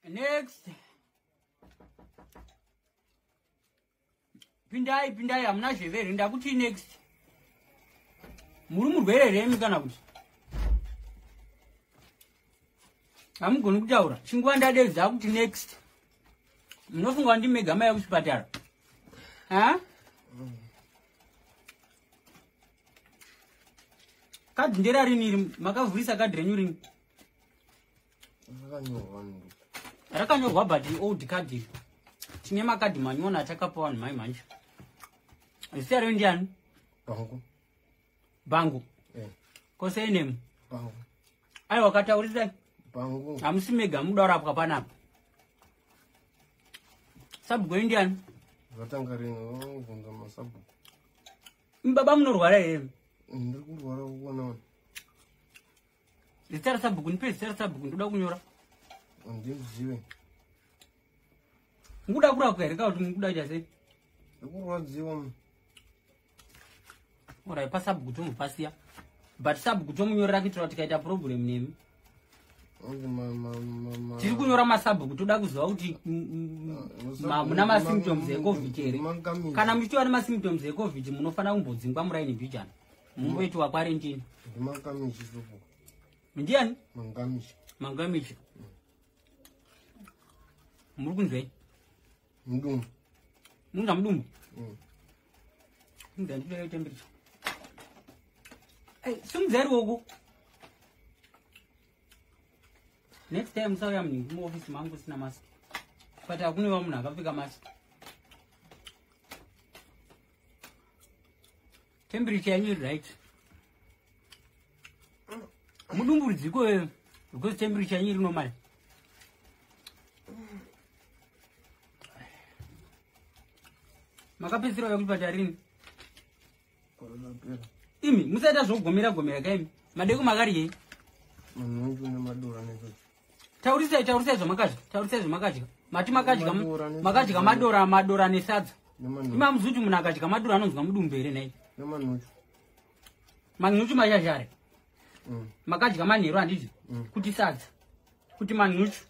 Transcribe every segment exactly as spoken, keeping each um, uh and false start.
Next. Pindai pindai amuna zveveri ndakuti next. Muri murwere remi kana kuti. Amugoni kutaura. Chingwa ndadedza kuti next. Munofunga ndi megama ya kuchipatara. Ha? Kadhi ndera rini makavhurisa kadhi renyu rini? Rakanyorwa ndo. Rakanyorwa but old kadhi. Tine makadhi manyona atakapawa nemai manje. Zita reu ndiani? Bangu. Bangu. Eh. Kose name? Bangu. Aiwa wakataurisa? Bangu. Hamusi mega muda urapwa panapa. Sabhuku ndiani? Vatanga ringo kunga masabu. Mbaba munorwara here? Ndiri kurwara kuona. Zita sabhuku nipe zita sabhuku ndoda kunyora. Ndimzive. Nguda kurapwa here kana kuti nguda chase? Ndikurwadziwa. Ora ipa sabhuku tomupasiya. But sabhuku tomunyorera kuitira kuti kaita problem nemi. Tiri kunyora masabhuku toda kuziva kuti muna masymptoms ecovid here. Kana muchiva nemasymptoms ecovid munofana kumbodzingwa muraini bhijana. Mumboitwa quarantine. Ndimakamichi sopo. Ndiani? Mangamichi. Mangamichi. Muri kunzwei? Mudumbu. Munga mudumbu? Mm. Munga ndile temperature. Hey, simuzeri woku. Next time sauya mningi mu office mangu sina mask. Pata akune wa munhu akapfeka mask. Temperature yanyu right. Mudumbu ridziko wewe. Because temperature yanyu iri normal. Makapesera yakuchipatara rini? Korona pera. Imi musaita zvogomera gomera kaimi. Madeko makari yei? Manungu nemadora necho. Taurisai taurisai zvamakadya. Taurisai zvamakadya. Mati makadya makadya madora madora nesadza. Ima muzuti munhu akadya madora anonzwa mudumbu here nai. Nemanuchu. Manuchu mashashare. Mm. Makadya manheru handizvo. Mm. Kuti sadza. Kuti manuchu.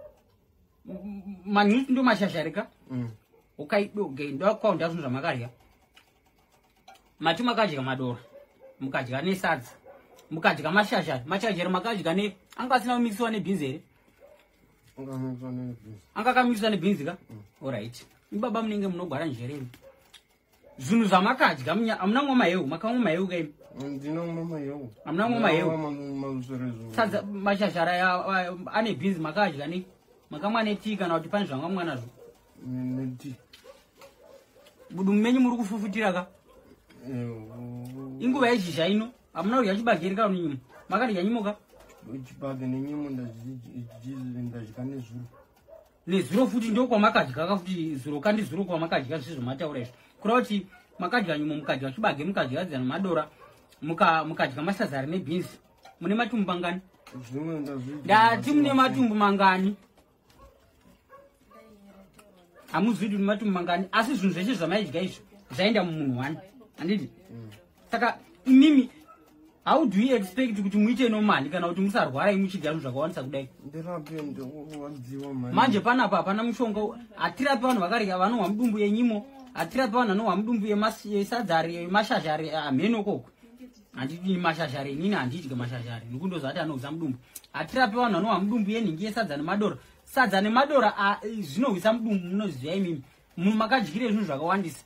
Manuchu ndo mashashare ka? Mm. Ukaidoge ndo akaunda zvinhu zvamakadya. Mati makadya madora. Mukadya nesadza. Mukadya mashashare. Mashashare makadya ne anga asina kumikisiwa nebhinzi here. Angamikiswa nebhinzi. Anga kamikisiwa nebhinzi ka? Mm. Alright. Ibaba munenge munogwara njereni. Zvinhu zvamakadya amuna ngoma hewu, makamwa mahewu kaimi. Ndinomwa mahewu. Amuna ngoma hewu. Maluserezo. Sadza mashashara ya ane bhinzi makadya ne makamwa neti kana kuti pane zvangamwa nazvo. Neti. Budumbu menyu muri kufufutira ka? Inguva yezhizha ino. Amuna kudya chibage kana nyimo. Makadya nyimo ka? Chibage nenyimo ndadya nezuro. Nezuro futi ndo kwamakadya ka futi zuro kandi zuro kwamakadya zvizvo mataura izvo. Kureva kuti makadya nyimo mukadya chibage mukadya zana madora muka mukadya masadza ari nebhinzi. Mune matumbu mangani? Zvimwe ndazvidya. Ndati mune matumbu mangani? Hamuzvidi mune matumbu mangani asi zvinhu zveshe zvamaidya izvo zvaenda mumunhu wani. Handidi? Saka imimi how do you expect kuti muite normal kana kuti musarwara muchidya zvinhu zvakawanisa kudai? Ndirape ndokurwadziwa manje. Manje panapa hapana mushonga. Atirape vanhu vakarya vanonwa mudumbu yenyimo. Atirape vanhu vanonwa mudumbu yesadza yemashashari amheno koko. Handidi mashashari inini handidyi mashashari. Nikundozati anodza mudumbu. Atirape vanhu vanonwa mudumbu yenhingi yesadza nemadora. Sadza nemadora zvinorwisa mudumbu munoziva imimi. Munhu makadyire zvinhu zvakawandisa.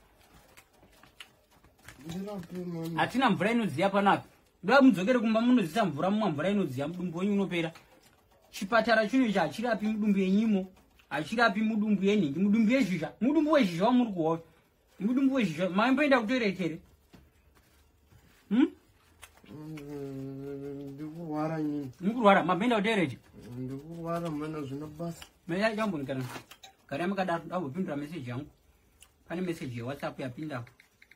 Ndirape manje. Hatina mvura inodziya panapa. Ndoda mudzokere kumba munozisa mvura mumwa mvura inodziya mudumbu wenyu unopera. Chipatara chino ichi hachirapi mudumbu yenyimo, hachirapi mudumbu yenhingi, mudumbu yezhizha. Mudumbu wezhizha wamuri kuona. Mudumbu wezhizha maimboenda kutoilet here? Hmm? Ndikurwara nyini. Mukurwara mamboenda kutoilet? Ndikurwara mana zvina basa. Meya jamboni kana. Kana makadaro ndavopindura message yangu. Pane message yeWhatsApp yapinda.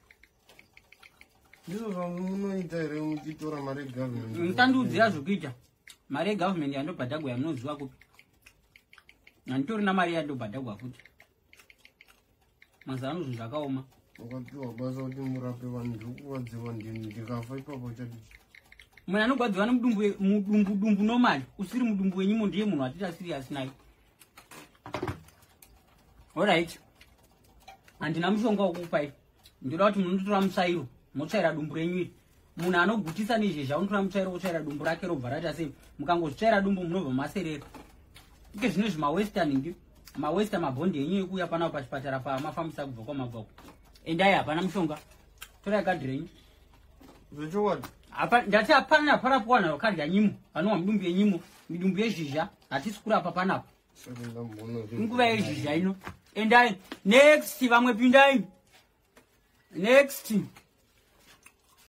Ndizvo zvamunoita here muchitora mari yegovernment? Mutandiudzira zvokuita. Mari yegovernment yandobhadhagwa yamunoziva kupi? Handitorina mari yandobhadhagwa futi. Mazano zvinhu zvakaoma. Wakapiwa basa kuti murape vanhu ndikukurwadziwa ndini ndikafa ipapo chadii? Munhu anogwadziwa nemudumbu mudumbu dumbu normal usiri mudumbu wenyimo ndiye munhu atita serious naye. Alright. Handina mushonga wokupai. Ndoda kuti munotora mutsvairo, motsvaira dumbu renyu. Munhu anogutisa nezhezha unotora mutsvairo wotsvaira dumbu rake robva raita sei. Mukangozvitsvaira dumbu munobva maserera. Ike zvino zvima western ndi ma western mabhondi enyu ekuya pana pachipatara pa mafamisa kubva kwamabvako. Endai hapana mushonga. Tora gadhi renyu. Zvichowadi. Apa ndati hapana parapo wana wakarya nyimo. Vanonwa mudumbu yenyimo, midumbu yezhizha, hatisi kurapa panapo. Nguva yezhizha ino. Endai next vamwe pindai. Next.